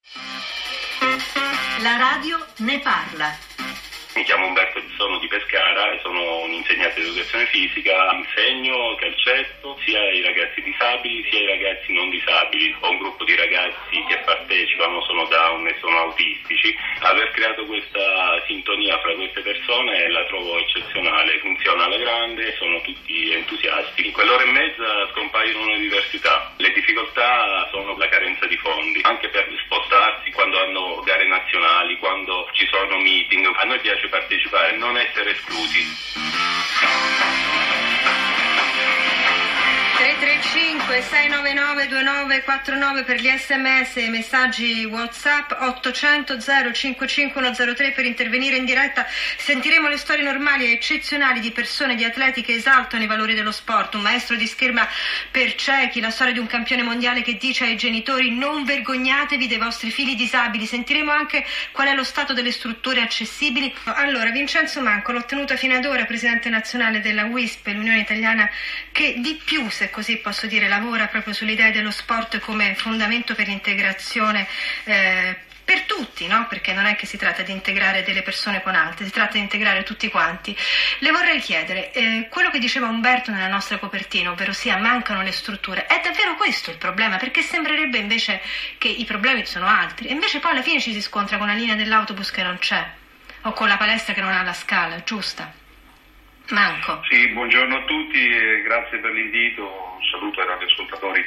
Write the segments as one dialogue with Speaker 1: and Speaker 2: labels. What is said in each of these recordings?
Speaker 1: La radio ne parla.
Speaker 2: Mi chiamo Umberto, sono di Pescara e sono un insegnante di educazione fisica. Insegno calcetto sia ai ragazzi disabili sia ai ragazzi non disabili. Ho un gruppo di ragazzi che partecipano, sono down e sono autistici. Aver creato questa sintonia fra queste persone la trovo eccezionale. Funziona alla grande, sono tutti entusiasti. In quell'ora e mezza scompaiono le diversità. Le difficoltà sono la carenza di fondi, anche per spostarsi quando hanno gare nazionali, quando ci sono meeting. A noi piace partecipare, non essere esclusi.
Speaker 3: 335 699 2949 per gli sms e messaggi WhatsApp, 800 055103 per intervenire in diretta. Sentiremo le storie normali e eccezionali di persone, di atleti che esaltano i valori dello sport, un maestro di scherma per ciechi, la storia di un campione mondiale che dice ai genitori: non vergognatevi dei vostri figli disabili. Sentiremo anche qual è lo stato delle strutture accessibili. Allora, Vincenzo Manco, l'ho ottenuta fino ad ora, presidente nazionale della WISP, l'Unione Italiana che di più, se così posso dire, lavora proprio sulle idee dello sport come fondamento per l'integrazione per tutti, no? Perché non è che si tratta di integrare delle persone con altre, si tratta di integrare tutti quanti. Le vorrei chiedere, quello che diceva Umberto nella nostra copertina, ovvero sia mancano le strutture, è davvero questo il problema? Perché sembrerebbe invece che i problemi sono altri, e invece poi alla fine ci si scontra con la linea dell'autobus che non c'è, o con la palestra che non ha la scala, giusta? Manco.
Speaker 4: Sì, buongiorno a tutti e grazie per l'invito, un saluto ai radioascoltatori.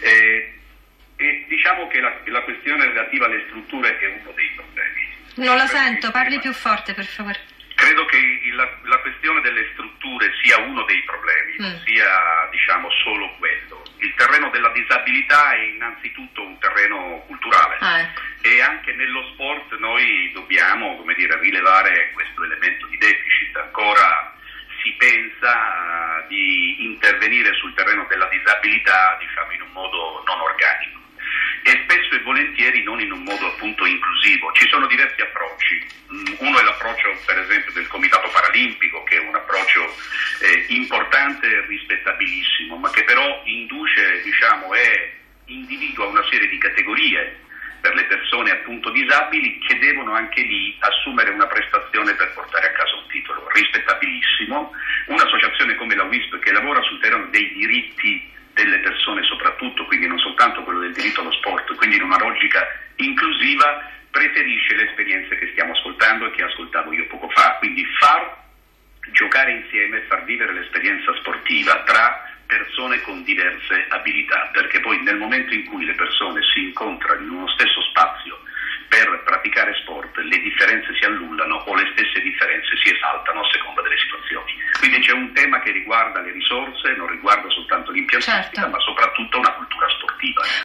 Speaker 4: Diciamo che la questione relativa alle strutture è uno dei problemi.
Speaker 3: Non la sento, parli più forte per favore.
Speaker 4: Credo che la questione delle strutture sia uno dei problemi, non sia solo quello. Il terreno della disabilità è innanzitutto un terreno culturale e anche nello sport noi dobbiamo, rilevare questo elemento di deficit. Ancora si pensa di intervenire sul terreno della disabilità in un modo non organico e spesso e volentieri non in un modo appunto inclusivo. Ci sono diversi approcci. Uno è l'approccio per esempio del Comitato Paralimpico, che è un approccio importante e rispettabilissimo, ma che però induce e individua una serie di categorie per le persone appunto disabili che devono anche lì assumere una prestazione per portare a casa un titolo. Rispettabilissimo. Un'associazione come la WISP, che lavora sul terreno dei diritti delle persone soprattutto, quindi non soltanto quello del diritto allo sport, quindi in una logica inclusiva, preferisce le esperienze che stiamo ascoltando e che ascoltavo io poco fa, quindi far giocare insieme, far vivere l'esperienza sportiva tra persone con diverse abilità, perché poi nel momento in cui le persone si incontrano in uno stesso spazio per praticare sport, le differenze si annullano o le stesse differenze si esaltano a seconda delle situazioni. Quindi c'è un tema che riguarda le risorse, non riguarda soltanto l'impiantistica, ma soprattutto una cultura sportiva.